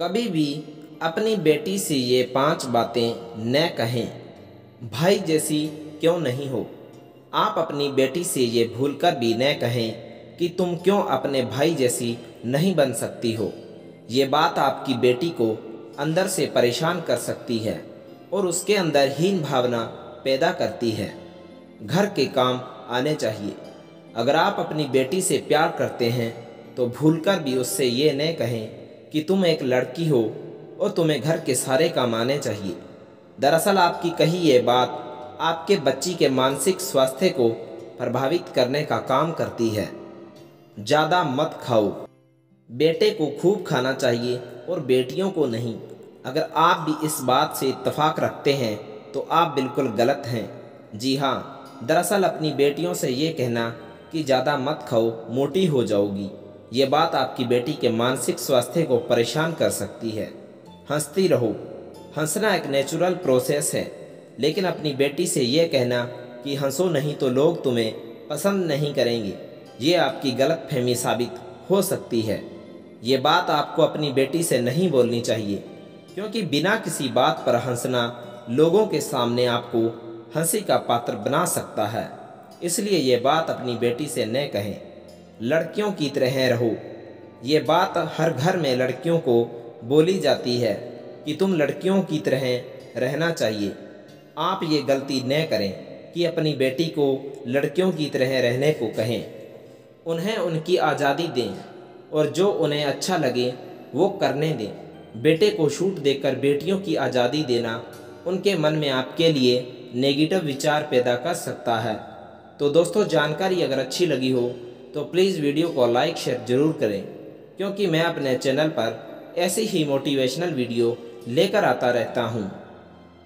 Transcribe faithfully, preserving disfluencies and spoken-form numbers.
कभी भी अपनी बेटी से ये पांच बातें न कहें। भाई जैसी क्यों नहीं हो। आप अपनी बेटी से ये भूलकर भी न कहें कि तुम क्यों अपने भाई जैसी नहीं बन सकती हो। ये बात आपकी बेटी को अंदर से परेशान कर सकती है और उसके अंदर हीन भावना पैदा करती है। घर के काम आने चाहिए। अगर आप अपनी बेटी से प्यार करते हैं तो भूलकर भी उससे ये न कहें कि तुम एक लड़की हो और तुम्हें घर के सारे काम आने चाहिए। दरअसल आपकी कही ये बात आपके बच्ची के मानसिक स्वास्थ्य को प्रभावित करने का काम करती है। ज़्यादा मत खाओ। बेटे को खूब खाना चाहिए और बेटियों को नहीं। अगर आप भी इस बात से इत्तेफाक रखते हैं तो आप बिल्कुल गलत हैं। जी हाँ, दरअसल अपनी बेटियों से ये कहना कि ज़्यादा मत खाओ, मोटी हो जाओगी, ये बात आपकी बेटी के मानसिक स्वास्थ्य को परेशान कर सकती है। हंसती रहो। हंसना एक नेचुरल प्रोसेस है, लेकिन अपनी बेटी से ये कहना कि हंसो नहीं तो लोग तुम्हें पसंद नहीं करेंगे, ये आपकी गलत फहमी साबित हो सकती है। ये बात आपको अपनी बेटी से नहीं बोलनी चाहिए, क्योंकि बिना किसी बात पर हंसना लोगों के सामने आपको हंसी का पात्र बना सकता है। इसलिए ये बात अपनी बेटी से न कहें। लड़कियों की तरह रहो। ये बात हर घर में लड़कियों को बोली जाती है कि तुम लड़कियों की तरह रहना चाहिए। आप ये गलती न करें कि अपनी बेटी को लड़कियों की तरह रहने को कहें। उन्हें उनकी आज़ादी दें और जो उन्हें अच्छा लगे वो करने दें। बेटे को छूट देकर बेटियों की आज़ादी देना उनके मन में आपके लिए नेगेटिव विचार पैदा कर सकता है। तो दोस्तों, जानकारी अगर अच्छी लगी हो तो प्लीज़ वीडियो को लाइक शेयर ज़रूर करें, क्योंकि मैं अपने चैनल पर ऐसी ही मोटिवेशनल वीडियो लेकर आता रहता हूँ।